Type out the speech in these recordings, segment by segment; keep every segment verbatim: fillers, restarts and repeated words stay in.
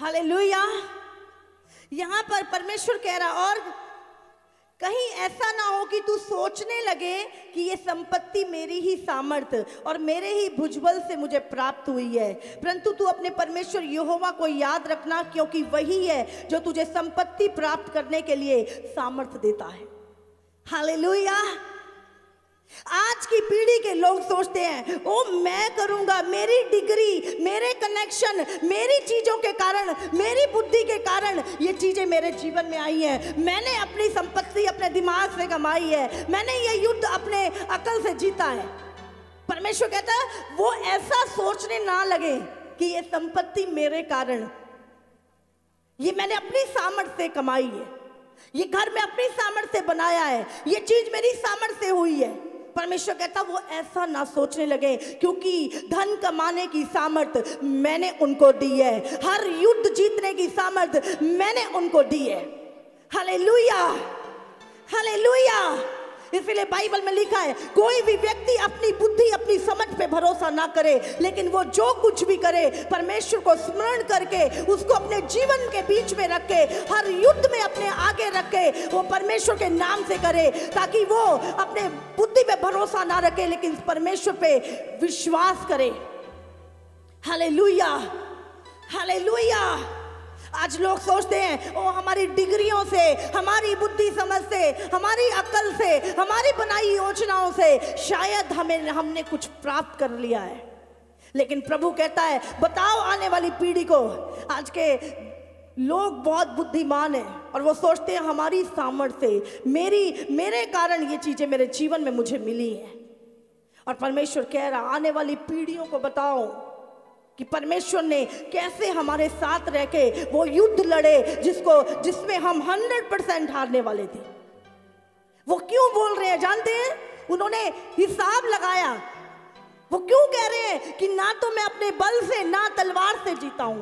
Hallelujah. यहाँ पर परमेश्वर कह रहा, और कहीं ऐसा ना हो कि तू सोचने लगे कि ये संपत्ति मेरी ही सामर्थ्य और मेरे ही भुजबल से मुझे प्राप्त हुई है, परंतु तू अपने परमेश्वर यहोवा को याद रखना, क्योंकि वही है जो तुझे संपत्ति प्राप्त करने के लिए सामर्थ्य देता है। हालेलुया। आज की पीढ़ी के लोग सोचते हैं, ओ मैं करूंगा, मेरी डिग्री, मेरे कनेक्शन, मेरी चीजों के कारण, मेरी बुद्धि के कारण ये चीजें मेरे जीवन में आई हैं, मैंने अपनी संपत्ति अपने दिमाग से कमाई है, मैंने ये युद्ध अपने अकल से जीता है। परमेश्वर कहता है वो ऐसा सोचने ना लगे कि ये संपत्ति मेरे कारण, ये मैंने अपनी सामर्थ्य से कमाई है, ये घर में अपनी सामर्थ्य से बनाया है, ये चीज मेरी सामर्थ्य से हुई है। परमेश्वर कहता वो ऐसा ना सोचने लगे, क्योंकि धन कमाने की सामर्थ्य मैंने उनको दी है, हर युद्ध जीतने की सामर्थ्य मैंने उनको दी है। Hallelujah, hallelujah. इसलिए बाइबल में लिखा है, कोई भी व्यक्ति अपनी बुद्धि अपनी समझ पे भरोसा ना करे, लेकिन वो जो कुछ भी करे परमेश्वर को स्मरण करके, उसको अपने जीवन के बीच में रखे, हर युद्ध में अपने आगे रखे, वो परमेश्वर के नाम से करे, ताकि वो अपने बुद्धि पे भरोसा ना रखे लेकिन परमेश्वर पे विश्वास करे। Hallelujah, hallelujah. आज लोग सोचते हैं ओ हमारी डिग्रियों से, हमारी बुद्धि समझ से, हमारी अकल से, हमारी बनाई योजनाओं से शायद हमें हमने कुछ प्राप्त कर लिया है, लेकिन प्रभु कहता है बताओ आने वाली पीढ़ी को, आज के लोग बहुत बुद्धिमान हैं और वो सोचते हैं हमारी सामर्थ्य से, मेरी मेरे कारण ये चीजें मेरे जीवन में मुझे मिली हैं। और परमेश्वर कह रहा आने वाली पीढ़ियों को बताओ कि परमेश्वर ने कैसे हमारे साथ रह के वो युद्ध लड़े जिसको जिसमें हम हंड्रेड परसेंट हारने वाले थे। वो क्यों बोल रहे हैं जानते हैं? उन्होंने हिसाब लगाया। वो क्यों कह रहे हैं कि ना तो मैं अपने बल से ना तलवार से जीता हूं,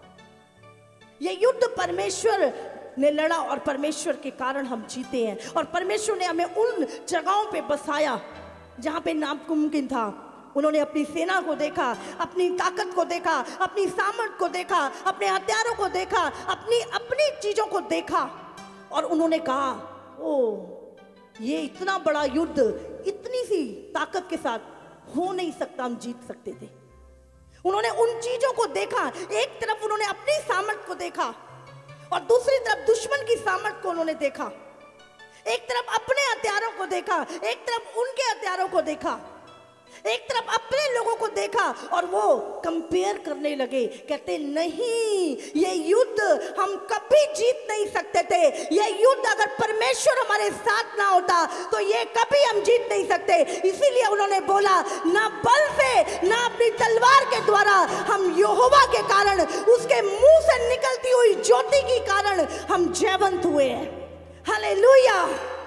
ये युद्ध परमेश्वर ने लड़ा और परमेश्वर के कारण हम जीते हैं। और परमेश्वर ने हमें उन जगहों पे बसाया जहां पे नामुमकिन था। उन्होंने अपनी सेना को देखा, अपनी ताकत को देखा, अपनी सामर्थ को देखा, अपने हथियारों को देखा, अपनी अपनी चीजों को देखा और उन्होंने कहा ओ ये इतना बड़ा युद्ध इतनी सी ताकत के साथ हो नहीं सकता, हम जीत सकते थे। उन्होंने उन चीजों को देखा, एक तरफ उन्होंने अपनी सामर्थ को देखा और दूसरी तरफ दुश्मन की सामर्थ को उन्होंने देखा। एक तरफ अपने हथियारों को देखा, एक तरफ उनके हथियारों को देखा, एक तरफ अपने लोगों को देखा और वो कंपेयर करने लगे। कहते नहीं, ये युद्ध हम कभी जीत नहीं सकते थे, ये युद्ध अगर परमेश्वर हमारे साथ ना होता तो ये कभी हम जीत नहीं सकते। इसीलिए उन्होंने बोला ना बल से ना अपनी तलवार के द्वारा, हम यहोवा के कारण, उसके मुंह से निकलती हुई ज्योति के कारण हम जयवंत हुए हैं। हालेलुया।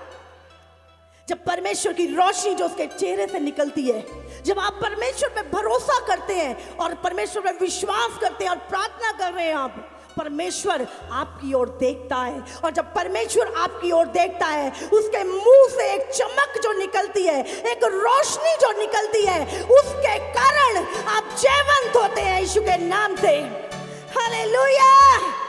जब परमेश्वर की रोशनी जो उसके चेहरे से निकलती है, जब आप परमेश्वर पे भरोसा करते हैं और परमेश्वर पे विश्वास करते हैं और प्रार्थना कर रहे हैं, आप परमेश्वर आपकी ओर देखता है। और जब परमेश्वर आपकी ओर देखता है, उसके मुंह से एक चमक जो निकलती है, एक रोशनी जो निकलती है, उसके कारण आप जयवंत होते हैं यीशु के नाम से। हालेलुया।